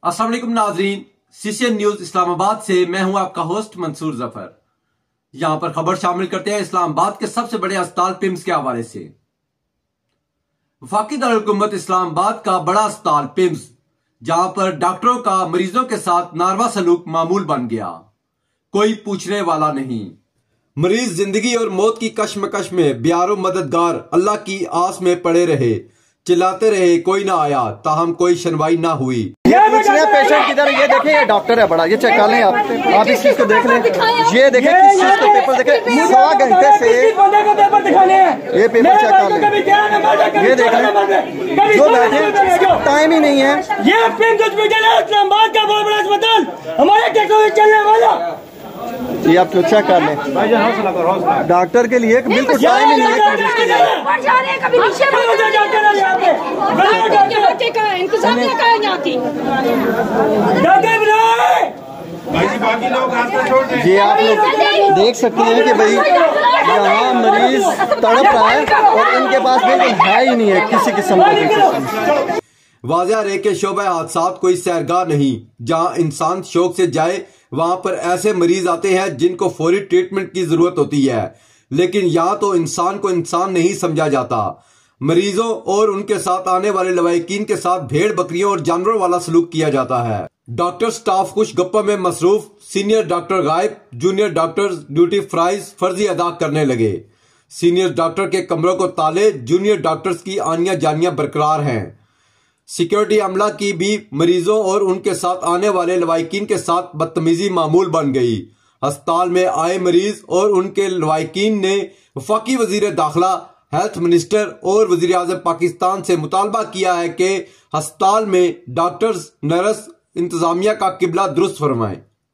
अस्सलाम वालेकुम नाजरीन, सीसीएन न्यूज इस्लामाबाद से मैं हूं आपका होस्ट मंसूर जफर। यहां पर खबर शामिल करते हैं इस्लामाबाद के सबसे बड़े अस्पताल पिम्स के हवाले से। वफाकी दारुल-हुकूमत इस्लामाबाद का बड़ा अस्पताल पिम्स, जहां पर डॉक्टरों का मरीजों के साथ नारवा सलूक मामूल बन गया, कोई पूछने वाला नहीं। मरीज जिंदगी और मौत की कश्मकश में बेयारो मददगार अल्लाह की आस में पड़े रहे, चिल्लाते रहे, कोई ना आया, ताहम कोई सुनवाई ना हुई। ये पूछ रहे हैं पेशेंट किधर, ये देखें, ये डॉक्टर है बड़ा, ये चेक कर लें आप इस चीज को देख लें, ये देखें किस चीज का पेपर देखें, 1.5 घंटे से ये पेपर चेक कर लें, ये देख लें, जो बैठे टाइम ही नहीं है। ये पिम्स हॉस्पिटल है, इस्लामाबाद का बहुत बड़ा अस्पताल, हमारे टेक्नोलॉजी चलने वाला, ये आप चेक कर लें। डॉक्टर के लिए बिल्कुल टाइम ही नहीं है। ये आप लोग देख सकते हैं कि भाई यहाँ मरीज तड़प रहा है और इनके पास बिल्कुल है ही नहीं है किसी किस्म का। वाज़ेह रहे कि शोबा हादसात कोई सैरगाह नहीं, जहाँ इंसान शौक से जाए वहां पर ऐसे मरीज आते हैं जिनको फौरी ट्रीटमेंट की जरूरत होती है, लेकिन यहाँ तो इंसान को इंसान नहीं समझा जाता। मरीजों और उनके साथ आने वाले लवाहिकीन के साथ भेड़ बकरियों और जानवरों वाला सलूक किया जाता है। डॉक्टर स्टाफ कुछ गप्पों में मसरूफ, सीनियर डॉक्टर गायब, जूनियर डॉक्टर ड्यूटी फर्जी अदा करने लगे। सीनियर डॉक्टर के कमरों को ताले, जूनियर डॉक्टर्स की आनियां जानियां बरकरार हैं। सिक्योरिटी अमला की भी मरीजों और उनके साथ आने वाले लवाहिकीन के साथ बदतमीजी मामूल बन गई। अस्पताल में आए मरीज और उनके लवाहिकीन ने वफाकी वजीर दाखिला, हेल्थ मिनिस्टर और वजीर आज़म पाकिस्तान से मुतालबा किया है कि अस्पताल में डॉक्टर्स, नर्स, इंतजामिया का किबला दुरुस्त फरमाएं।